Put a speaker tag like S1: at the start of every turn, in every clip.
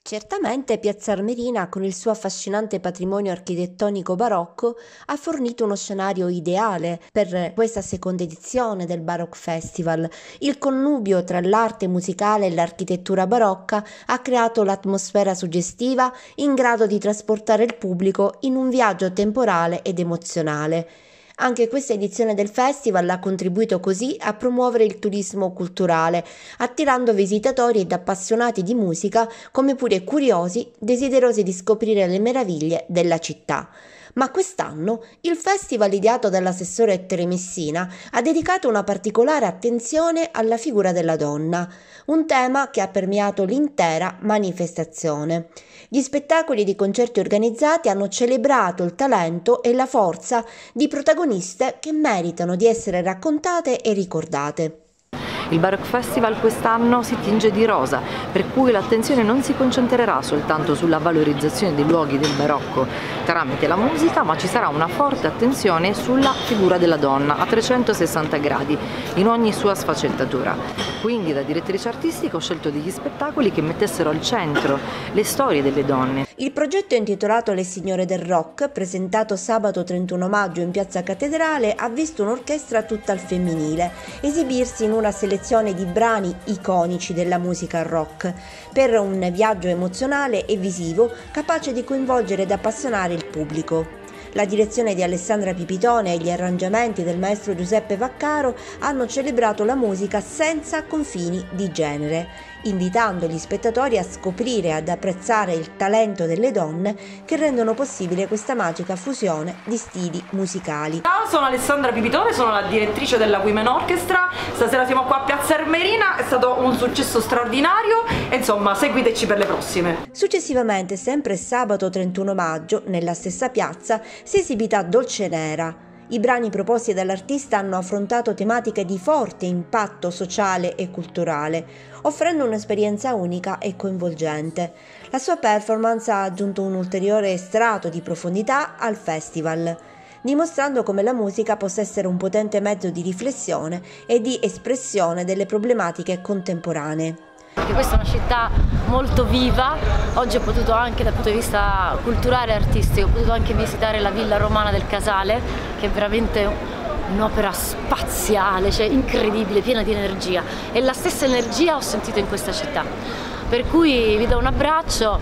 S1: Certamente Piazza Armerina, con il suo affascinante patrimonio architettonico barocco, ha fornito uno scenario ideale per questa seconda edizione del Baroque Festival. Il connubio tra l'arte musicale e l'architettura barocca ha creato l'atmosfera suggestiva in grado di trasportare il pubblico in un viaggio temporale ed emozionale. Anche questa edizione del festival ha contribuito così a promuovere il turismo culturale, attirando visitatori ed appassionati di musica, come pure curiosi, desiderosi di scoprire le meraviglie della città. Ma quest'anno il festival, ideato dall'assessore Tere Messina, ha dedicato una particolare attenzione alla figura della donna, un tema che ha permeato l'intera manifestazione. Gli spettacoli ed i concerti organizzati hanno celebrato il talento e la forza di protagoniste che meritano di essere raccontate e ricordate.
S2: Il Baroque Festival quest'anno si tinge di rosa, per cui l'attenzione non si concentrerà soltanto sulla valorizzazione dei luoghi del barocco tramite la musica, ma ci sarà una forte attenzione sulla figura della donna a 360 gradi, in ogni sua sfaccettatura. Quindi da direttrice artistica ho scelto degli spettacoli che mettessero al centro le storie delle donne.
S1: Il progetto intitolato Le Signore del Rock, presentato sabato 31 maggio in Piazza Cattedrale, ha visto un'orchestra tutta al femminile esibirsi in una selezione di brani iconici della musica rock, per un viaggio emozionale e visivo capace di coinvolgere ed appassionare il pubblico. La direzione di Alessandra Pipitone e gli arrangiamenti del maestro Giuseppe Vaccaro hanno celebrato la musica senza confini di genere, invitando gli spettatori a scoprire e ad apprezzare il talento delle donne che rendono possibile questa magica fusione di stili musicali.
S3: Ciao, sono Alessandra Pipitone, sono la direttrice della Women Orchestra. Stasera siamo qua a Piazza Armerina, è stato un successo straordinario e insomma seguiteci per le prossime.
S1: Successivamente, sempre sabato 31 maggio, nella stessa piazza, si è esibita Dolce Nera. I brani proposti dall'artista hanno affrontato tematiche di forte impatto sociale e culturale, offrendo un'esperienza unica e coinvolgente. La sua performance ha aggiunto un ulteriore strato di profondità al festival, dimostrando come la musica possa essere un potente mezzo di riflessione e di espressione delle problematiche contemporanee.
S4: Questa è una città molto viva. Oggi ho potuto anche dal punto di vista culturale e artistico, ho potuto anche visitare la Villa Romana del Casale, che è veramente un'opera spaziale, cioè incredibile, piena di energia, e la stessa energia ho sentito in questa città. Per cui vi do un abbraccio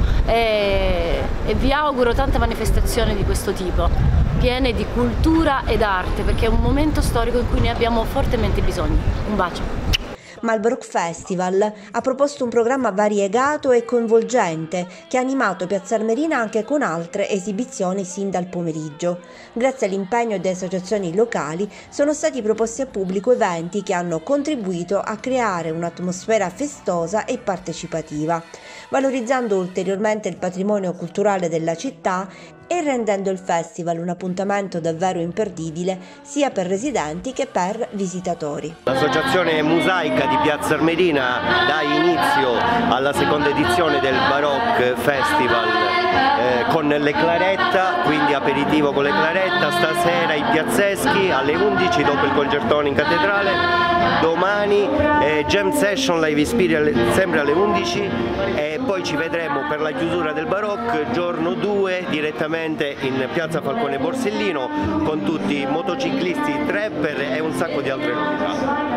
S4: e vi auguro tante manifestazioni di questo tipo, piene di cultura ed arte, perché è un momento storico in cui ne abbiamo fortemente bisogno. Un bacio.
S1: Ma il Baroque Festival ha proposto un programma variegato e coinvolgente che ha animato Piazza Armerina anche con altre esibizioni sin dal pomeriggio. Grazie all'impegno di associazioni locali sono stati proposti al pubblico eventi che hanno contribuito a creare un'atmosfera festosa e partecipativa, valorizzando ulteriormente il patrimonio culturale della città e rendendo il festival un appuntamento davvero imperdibile sia per residenti che per visitatori.
S5: L'associazione Musaica di Piazza Armerina dà inizio alla seconda edizione del Baroque Festival con le Claretta, quindi aperitivo con le Claretta, stasera i Piazzeschi alle 11 dopo il concertone in cattedrale, domani jam session live ispiri sempre alle 11 e poi ci vedremo per la chiusura del Baroque giorno 2 direttamente in Piazza Falcone Borsellino con tutti i motociclisti, trapper e un sacco di altre novità.